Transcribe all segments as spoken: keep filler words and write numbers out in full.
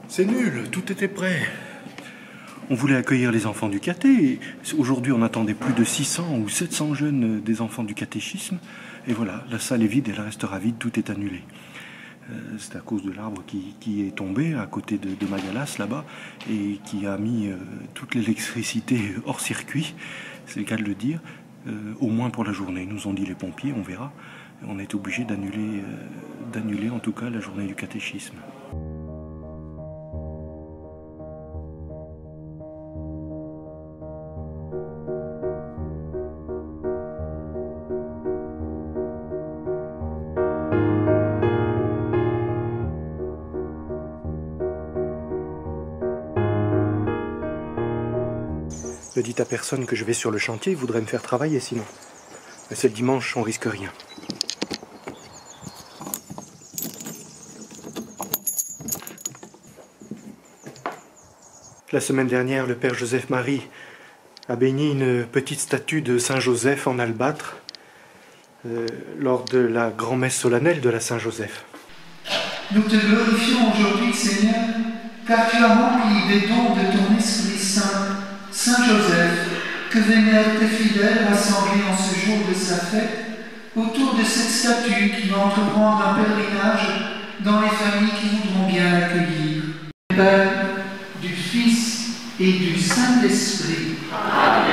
C'est nul, tout était prêt. On voulait accueillir les enfants du caté. Aujourd'hui, on attendait plus de six cents ou sept cents jeunes des enfants du catéchisme. Et voilà, la salle est vide, elle restera vide, tout est annulé. Euh, c'est à cause de l'arbre qui, qui est tombé à côté de, de Magalas, là-bas, et qui a mis euh, toute l'électricité hors circuit, c'est le cas de le dire, euh, au moins pour la journée. Ils nous ont dit les pompiers, on verra. On est obligé d'annuler, euh, d'annuler en tout cas la journée du catéchisme. Ne dites à personne que je vais sur le chantier, il voudrait me faire travailler sinon. Mais c'est le dimanche, on risque rien. La semaine dernière, le père Joseph-Marie a béni une petite statue de Saint-Joseph en albâtre euh, lors de la grand-messe solennelle de la Saint-Joseph. Nous te glorifions aujourd'hui, Seigneur, car tu as rempli des dons de ton Esprit Saint, Saint Joseph, que vénèrent tes fidèles rassemblés en ce jour de sa fête, autour de cette statue qui va entreprendre un pèlerinage dans les familles qui voudront bien l'accueillir. Père, du Fils et du Saint-Esprit. Amen.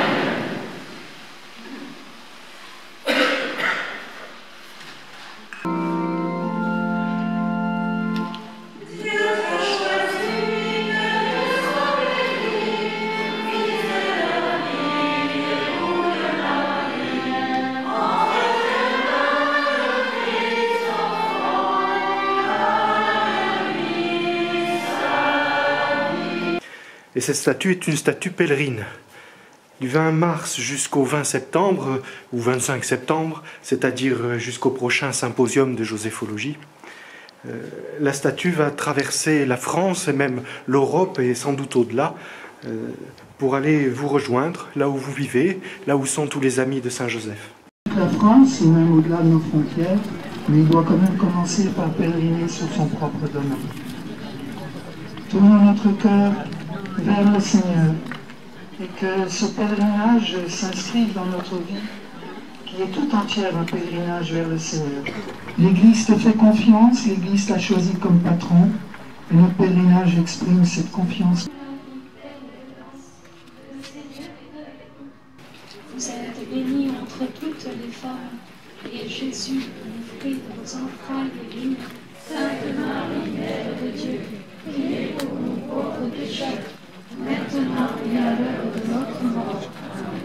Et cette statue est une statue pèlerine. Du vingt mars jusqu'au vingt septembre, ou vingt-cinq septembre, c'est-à-dire jusqu'au prochain symposium de joséphologie, euh, la statue va traverser la France et même l'Europe et sans doute au-delà, euh, pour aller vous rejoindre là où vous vivez, là où sont tous les amis de Saint-Joseph. La France, et même au-delà de nos frontières, mais il doit quand même commencer par pèleriner sur son propre domaine. Tournons notre cœur vers le Seigneur, et que ce pèlerinage s'inscrive dans notre vie, qui est tout entière un pèlerinage vers le Seigneur. L'Église te fait confiance, l'Église t'a choisi comme patron, et notre pèlerinage exprime cette confiance. Vous êtes bénie entre toutes les femmes, et Jésus, le fruit de vos entrailles, est béni. Sainte Marie, Mère de Dieu, priez pour nous pauvres pécheurs, maintenant et à l'heure de notre mort. Amen.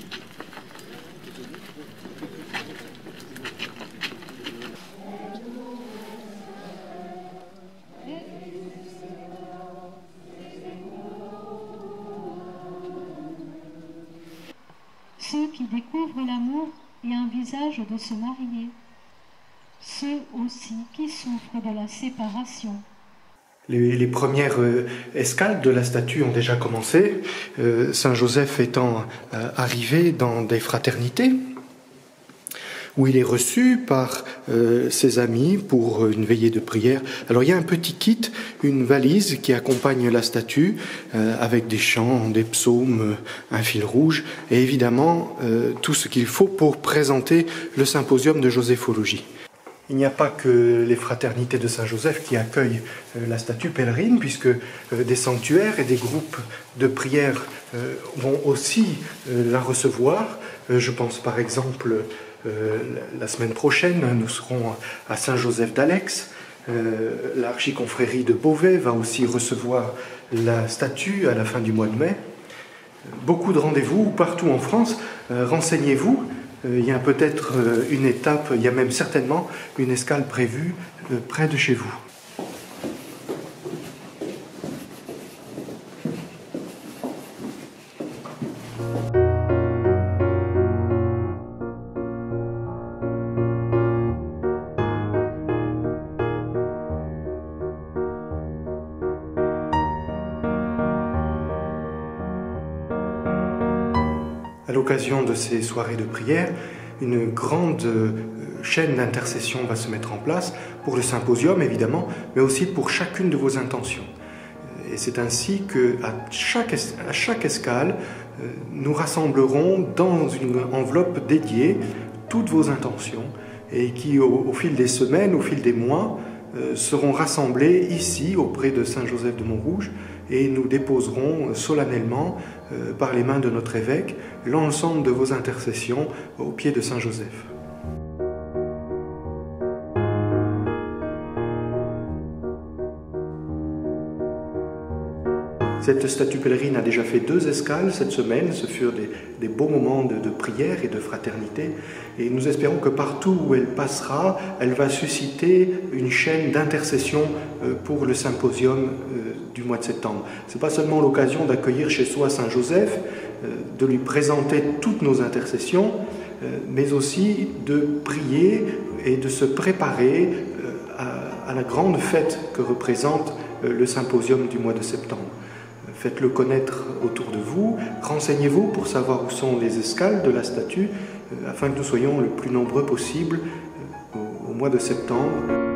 Ceux qui découvrent l'amour et un visage de se marier. Ceux aussi qui souffrent de la séparation. Les, les premières euh, escales de la statue ont déjà commencé, euh, Saint-Joseph étant euh, arrivé dans des fraternités, où il est reçu par euh, ses amis pour une veillée de prière. Alors il y a un petit kit, une valise qui accompagne la statue, euh, avec des chants, des psaumes, un fil rouge, et évidemment euh, tout ce qu'il faut pour présenter le symposium de joséphologie. Il n'y a pas que les fraternités de Saint-Joseph qui accueillent euh, la statue pèlerine, puisque euh, des sanctuaires et des groupes de prière euh, vont aussi euh, la recevoir. Euh, je pense par exemple, euh, la semaine prochaine, nous serons à Saint-Joseph d'Alex. Euh, L'archiconfrérie de Beauvais va aussi recevoir la statue à la fin du mois de mai. Beaucoup de rendez-vous partout en France. Euh, renseignez-vous. Il y a peut-être une étape, il y a même certainement une escale prévue près de chez vous. À l'occasion de ces soirées de prière, une grande chaîne d'intercession va se mettre en place pour le symposium évidemment, mais aussi pour chacune de vos intentions. Et c'est ainsi qu'à chaque, à chaque escale, nous rassemblerons dans une enveloppe dédiée toutes vos intentions et qui, au, au fil des semaines, au fil des mois, euh, seront rassemblées ici, auprès de Saint Joseph de Montrouge, et nous déposerons solennellement, euh, par les mains de notre évêque, l'ensemble de vos intercessions au pied de Saint Joseph. Cette statue pèlerine a déjà fait deux escales cette semaine. Ce furent des, des beaux moments de, de prière et de fraternité. Et nous espérons que partout où elle passera, elle va susciter une chaîne d'intercession pour le symposium du mois de septembre. Ce n'est pas seulement l'occasion d'accueillir chez soi Saint Joseph, de lui présenter toutes nos intercessions, mais aussi de prier et de se préparer à, à la grande fête que représente le symposium du mois de septembre. Faites-le connaître autour de vous, renseignez-vous pour savoir où sont les escales de la statue, afin que nous soyons le plus nombreux possible au mois de septembre.